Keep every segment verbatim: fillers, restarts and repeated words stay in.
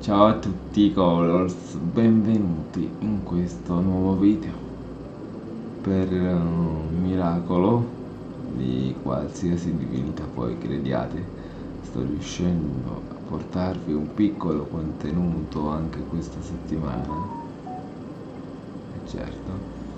Ciao a tutti Colors, benvenuti in questo nuovo video. Per un miracolo di qualsiasi divinità voi crediate, sto riuscendo a portarvi un piccolo contenuto anche questa settimana. E certo,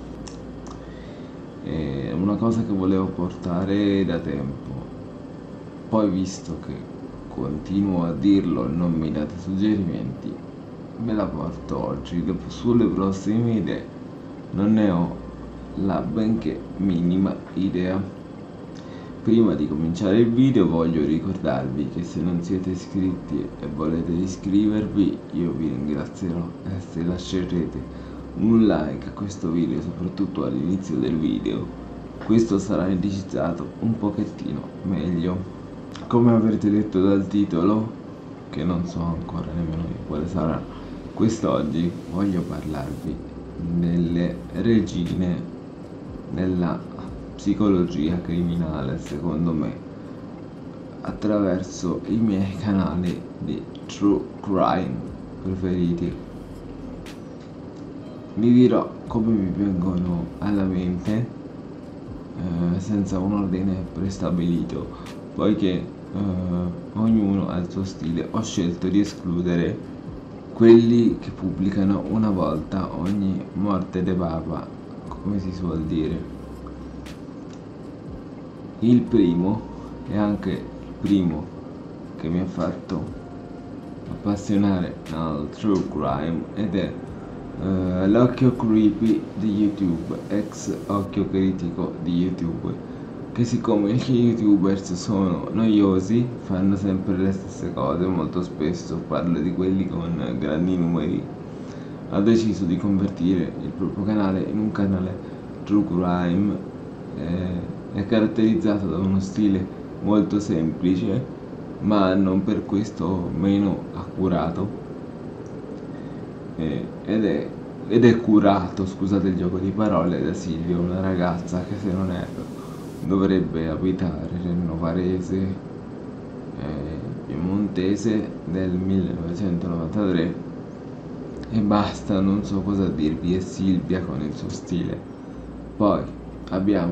è una cosa che volevo portare da tempo, poi visto che continuo a dirlo e non mi date suggerimenti, me la porto oggi. Sulle prossime idee non ne ho la benché minima idea. Prima di cominciare il video voglio ricordarvi che se non siete iscritti e volete iscrivervi, io vi ringrazierò e se lascerete un like a questo video, soprattutto all'inizio del video, questo sarà indicizzato un pochettino meglio. Come avrete letto dal titolo, che non so ancora nemmeno io quale sarà, quest'oggi voglio parlarvi delle regine della psicologia criminale, secondo me, attraverso i miei canali di true crime preferiti. Vi dirò come mi vengono alla mente, eh, senza un ordine prestabilito, poiché Uh, ognuno ha il suo stile. Ho scelto di escludere quelli che pubblicano una volta ogni morte de papa, come si suol dire. Il primo è anche il primo che mi ha fatto appassionare al true crime ed è uh, l'occhio creepy di YouTube, ex occhio critico di YouTube, che siccome gli youtubers sono noiosi, fanno sempre le stesse cose, molto spesso parlo di quelli con grandi numeri, ha deciso di convertire il proprio canale in un canale true crime. eh, è caratterizzato da uno stile molto semplice ma non per questo meno accurato, eh, ed è ed è curato, scusate il gioco di parole, da Silvia, una ragazza che, se non erro, dovrebbe abitare nel Novarese eh, piemontese del millenovecentonovantatré, e basta, non so cosa dirvi, è Silvia con il suo stile. Poi abbiamo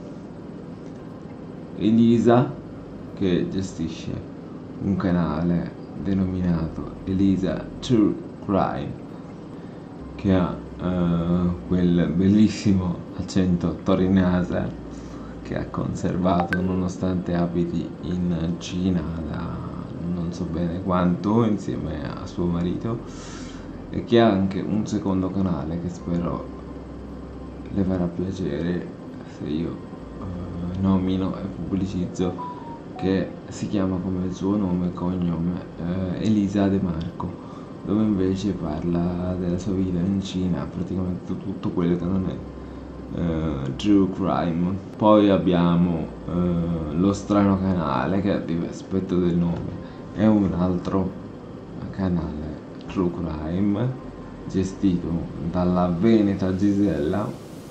Elisa, che gestisce un canale denominato Elisa True Crime, che ha uh, quel bellissimo accento torinese che ha conservato nonostante abiti in Cina da non so bene quanto, insieme a suo marito, e che ha anche un secondo canale che spero le farà piacere se io uh, nomino e pubblicizzo, che si chiama come il suo nome e cognome, uh, Elisa De Marco, dove invece parla della sua vita in Cina, praticamente tutto quello che non è Uh, true crime. Poi abbiamo uh, lo strano canale, che a dispetto del nome è un altro canale true crime gestito dalla veneta Gisella,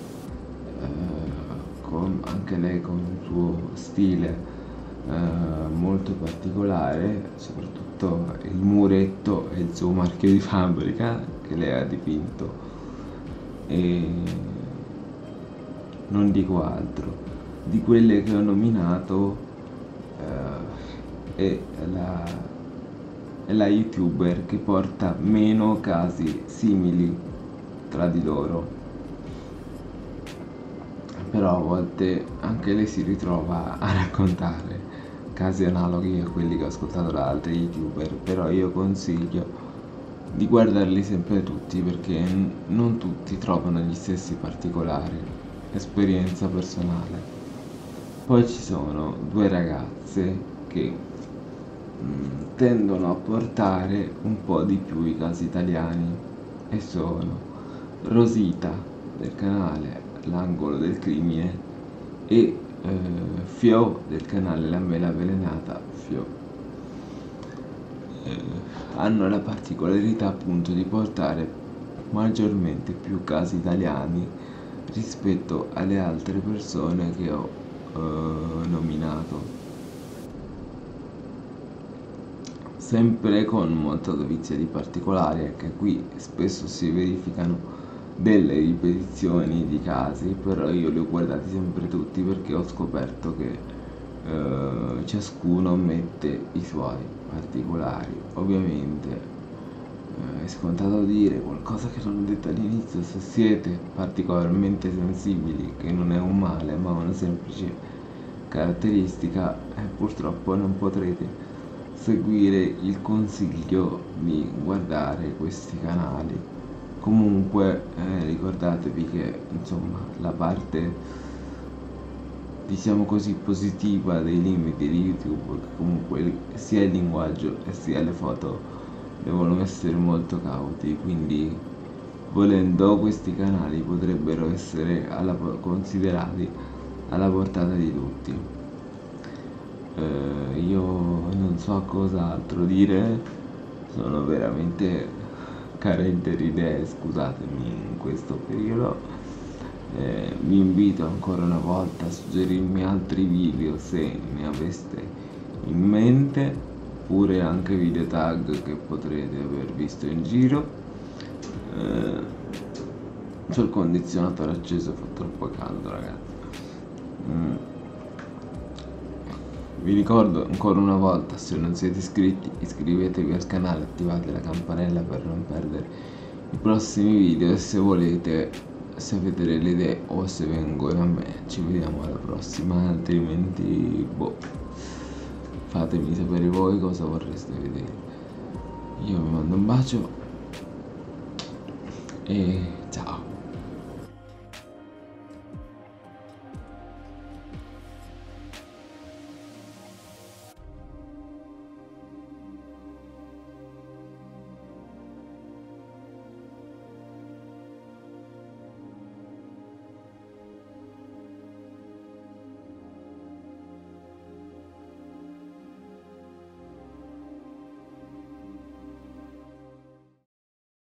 uh, con anche lei con un suo stile uh, molto particolare, soprattutto il muretto è il suo marchio di fabbrica che lei ha dipinto, e non dico altro. Di quelle che ho nominato eh, è, la, è la youtuber che porta meno casi simili tra di loro, però a volte anche lei si ritrova a raccontare casi analoghi a quelli che ho ascoltato da altri youtuber. Però io consiglio di guardarli sempre tutti, perché non tutti trovano gli stessi particolari. Esperienza personale. Poi ci sono due ragazze che mh, tendono a portare un po' di più i casi italiani, e sono Rosita del canale L'Angolo del Crimine e eh, Fio del canale La Mela Avvelenata Fio. Eh, hanno la particolarità appunto di portare maggiormente più casi italiani rispetto alle altre persone che ho uh, nominato. sempre con molta dovizia di particolari, è che qui spesso si verificano delle ripetizioni di casi, però io li ho guardati sempre tutti perché ho scoperto che eh, ciascuno mette i suoi particolari. Ovviamente eh, è scontato dire qualcosa che non ho detto all'inizio: se siete particolarmente sensibili, che non è un male ma una semplice caratteristica, eh, purtroppo non potrete seguire il consiglio di guardare questi canali. Comunque eh, ricordatevi che insomma la parte, diciamo così, positiva dei limiti di YouTube, che comunque sia il linguaggio e sia le foto devono essere molto cauti, quindi volendo questi canali potrebbero essere alla, considerati alla portata di tutti. Eh, io non so cos'altro dire, sono veramente carente di idee, scusatemi, in questo periodo. Eh, vi invito ancora una volta a suggerirmi altri video se ne aveste in mente, oppure anche video tag che potrete aver visto in giro. Eh, c'ho il condizionatore acceso, fa troppo caldo, ragazzi. Mm. Vi ricordo ancora una volta, se non siete iscritti, iscrivetevi al canale, attivate la campanella per non perdere i prossimi video, e se volete, se avete delle idee o se vengono a me, ci vediamo alla prossima, altrimenti boh, fatemi sapere voi cosa vorreste vedere. Io vi mando un bacio e ciao.